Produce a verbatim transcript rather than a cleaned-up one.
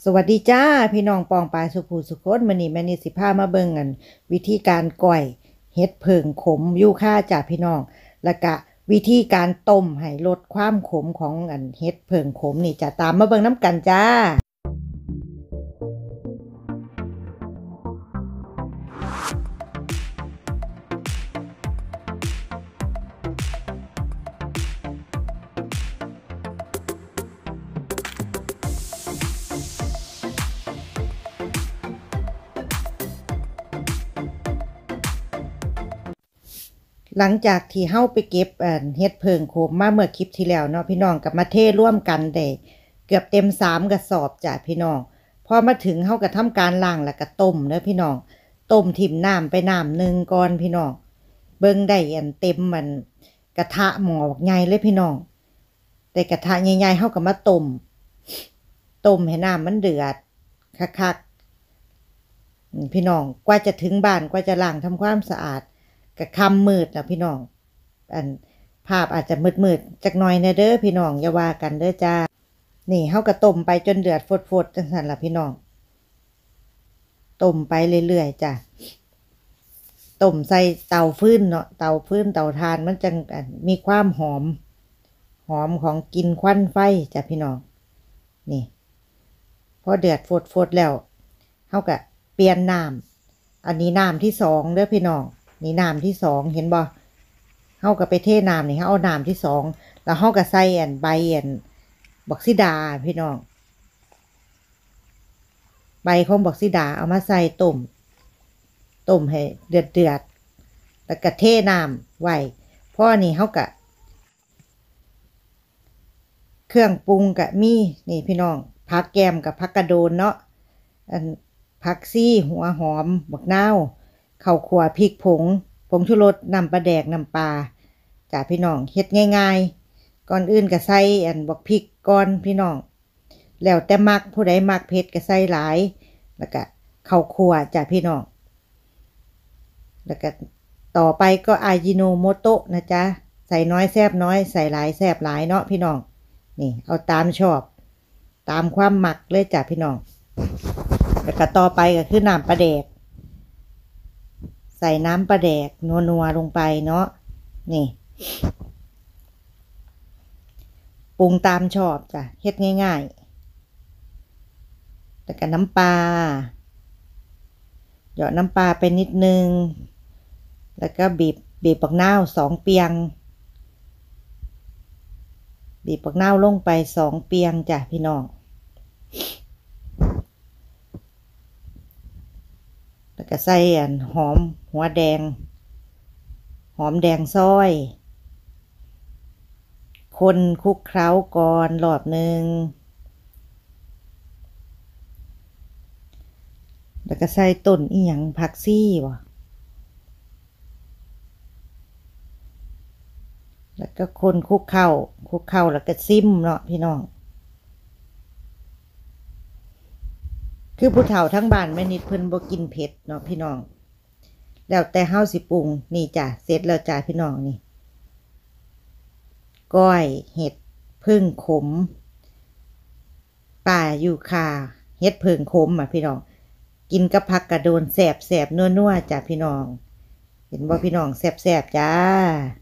สวัสดีจ้าพี่น้องปองปายสุภูสุคนมื้อนี้แม่นิสิพามาเบิ่งกันวิธีการก้อยเห็ดเผิงขมยูคาจ้าพี่น้องแล้วก็วิธีการต้มให้ลดความขมของอันเห็ดเผิงขมนี่จะตามมาเบิ่งน้ำกันจ้าหลังจากที่เฮาไปเก็บเห็ดเผิงขมมาเมื่อคลิปที่แล้วเนาะพี่น้องกับมาเทร่วมกันได้เกือบเต็มสามกระสอบจ้ะพี่น้องพอมาถึงเฮาก็ทำการล้างแล้วก็ต้มเด้อพี่น้องต้มถิ่มน้ำไปน้ำหนึ่งก่อนพี่น้องเบิ่งได้อันเต็มมันกระทะหม้อใหญ่เลยพี่น้องแต่กระทะใหญ่ๆเฮาก็มาต้มต้มให้น้ำมันเดือดคักๆพี่น้องกว่าจะถึงบ้านกว่าจะล้างทำความสะอาดก็ค่ำมืดนะพี่น้องอันภาพอาจจะมืดๆจักหน่อยนะเด้อพี่น้องอย่าว่ากันเด้อจ้านี่เฮาก็ต้มไปจนเดือดฟดๆจังซั่นล่ะพี่น้องต้มไปเรื่อยๆจ้ะต้มใส่เตาฟืนเนาะเตาฟืนเตาถ่านมันจังมีความหอมหอมของกลิ่นควันไฟจ้ะพี่น้องนี่พอเดือดฟดๆแล้วเฮาก็เปลี่ยนน้ำอันนี้น้ำที่สองเด้อพี่น้องนี่น้ำที่สองเห็นบ่เฮาก็ไปเทน้ำนี่เฮาเอาน้ำที่สองแล้วเฮาก็ใส่อันใบอันบักซิดาพี่น้องใบของบักซิดาเอามาใส่ต้มต้มให้เดือดเดือดแล้วก็เทน้ำไว้พอนี่เฮาก็เครื่องปรุงก็มีนี่พี่น้องผักแกมกับผักกระโดนเนาะอันผักซี่หัวหอมบักนาวข้าวคั่วพริกผงผงชูรสน้ำปลาแดกน้ำปลาจ้ะพี่น้องเฮ็ดง่ายๆก่อนอื่นก็ใส่อันบักพริกก่อนพี่น้องแล้วแต่มักผู้ใดมักเผ็ดก็ใส่หลายแล้วก็ข้าวคั่วจ้ะพี่น้องแล้วก็ต่อไปก็อาจิโนโมโตะนะจ๊ะใส่น้อยแซ่บน้อยใส่หลายแซ่บหลายเนาะพี่น้องนี่เอาตามชอบตามความมักเลยจ้ะพี่น้องแล้วก็ต่อไปก็คือน้ำปลาแดกใส่น้ำปลาแดกนัวๆลงไปเนาะนี่ปรุงตามชอบจ้ะเฮ็ดง่ายๆแล้วก็น้ำปลาเหยาะน้ำปลาไปนิดนึงแล้วก็บีบบีบปักนาวสองเปียงบีบปักนาวลงไปสองเปียงจ้ะพี่น้องแล้วก็ใส่อันหอมหัวแดงหอมแดงซอยคนคลุกเคล้าก่อนรอบหนึ่งแล้วก็ใส่ต้นอีหยังผักซี่บ่แล้วก็คนคลุกเข้าคลุกเข้าแล้วก็ซิมเนาะพี่น้องคือผู้เฒ่าทั้งบ้านแม่นิดเพิ่นบ่กินเผ็ดเนาะพี่น้องแล้วแต่เฮาสิปรุงนี่จ้ะเสร็จแล้วจ้ะพี่น้องนี่ก้อยเห็ดเผิงขมป่ายูคาเห็ดเผิงขมอ่ะพี่น้องกินกับผักกระโดนแสบแสบนัวๆจ้ะพี่น้องเห็นบ่พี่น้องแสบๆจ้า